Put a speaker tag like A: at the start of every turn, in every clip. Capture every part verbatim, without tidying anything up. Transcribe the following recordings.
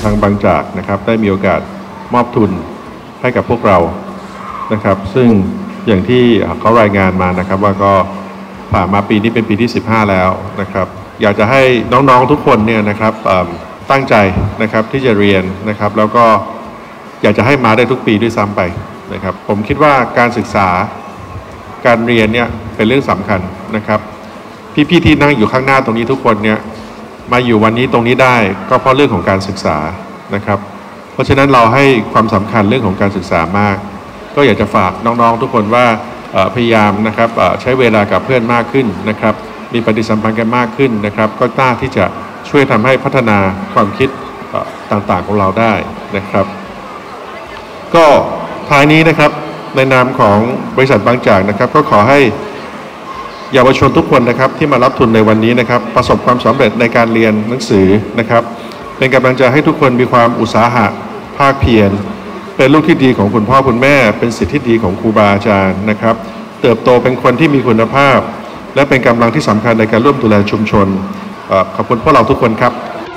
A: ทางบางจากนะครับได้มีโอกาสมอบทุนให้กับพวกเรานะครับซึ่งอย่างที่เขารายงานมานะครับว่าก็ผ่านมาปีนี้เป็นปีที่สิบห้าแล้วนะครับอยากจะให้น้องๆทุกคนเนี่ยนะครับตั้งใจนะครับที่จะเรียนนะครับแล้วก็อยากจะให้มาได้ทุกปีด้วยซ้ำไปนะครับผมคิดว่าการศึกษาการเรียนเนี่ยเป็นเรื่องสำคัญนะครับพี่ๆที่นั่งอยู่ข้างหน้าตรงนี้ทุกคนเนี่ยมาอยู่วันนี้ตรงนี้ได้ก็เพราะเรื่องของการศึกษานะครับเพราะฉะนั้นเราให้ความสำคัญเรื่องของการศึกษามากก็อยากจะฝากน้องๆทุกคนว่าพยายามนะครับใช้เวลากับเพื่อนมากขึ้นนะครับมีปฏิสัมพันธ์กันมากขึ้นนะครับก็น่าที่จะช่วยทำให้พัฒนาความคิดต่างๆของเราได้นะครับก็ท้ายนี้นะครับในนามของบริษัทบางจากนะครับก็ขอให้เยาวชนทุกคนนะครับที่มารับทุนในวันนี้นะครับประสบความสำเร็จในการเรียนหนังสือนะครับเป็นกำลังใจให้ทุกคนมีความอุตสาหะภาคเพียรเป็นลูกที่ดีของคุณพ่อคุณแม่เป็นศิษย์ที่ดีของครูบาอาจารย์นะครับเติบโตเป็นคนที่มีคุณภาพและเป็นกำลังที่สำคัญในการร่วมดูแลชุมชนขอบคุณพวกเราทุกคนครับ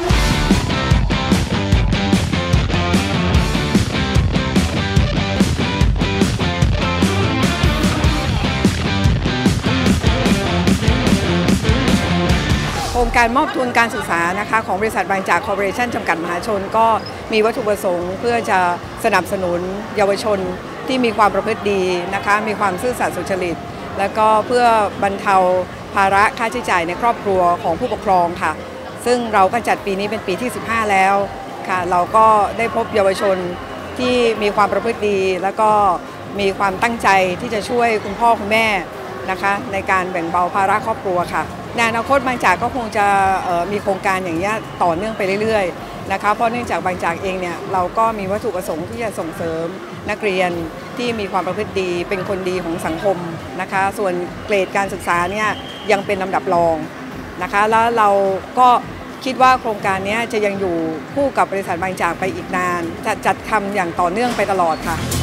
B: โครงการมอบทุนการศึกษานะคะของบริษัทบางจากคอร์ปอเรชั่นจำกัดมหาชนก็มีวัตถุประสงค์เพื่อจะสนับสนุนเยาวชนที่มีความประพฤติดีนะคะมีความซื่อสัตย์สุจริตและก็เพื่อบรรเทาภาระค่าใช้จ่ายในครอบครัวของผู้ปกครองค่ะซึ่งเราก็จัดปีนี้เป็นปีที่สิบห้าแล้วค่ะเราก็ได้พบเยาวชนที่มีความประพฤติดีแล้วก็มีความตั้งใจที่จะช่วยคุณพ่อคุณแม่นะคะในการแบ่งเบาภาระครอบครัวค่ะในอนาคตบางจากก็คงจะมีโครงการอย่างนี้ต่อเนื่องไปเรื่อยๆนะคะเพราะเนื่องจากบางจากเองเนี่ยเราก็มีวัตถุประสงค์ที่จะส่งเสริมนักเรียนที่มีความประพฤติดีเป็นคนดีของสังคมนะคะส่วนเกรดการศึกษาเนี่ยยังเป็นลำดับรองนะคะแล้วเราก็คิดว่าโครงการนี้จะยังอยู่คู่กับบริษัทบางจากไปอีกนานจะจัดทำอย่างต่อเนื่องไปตลอดค่ะ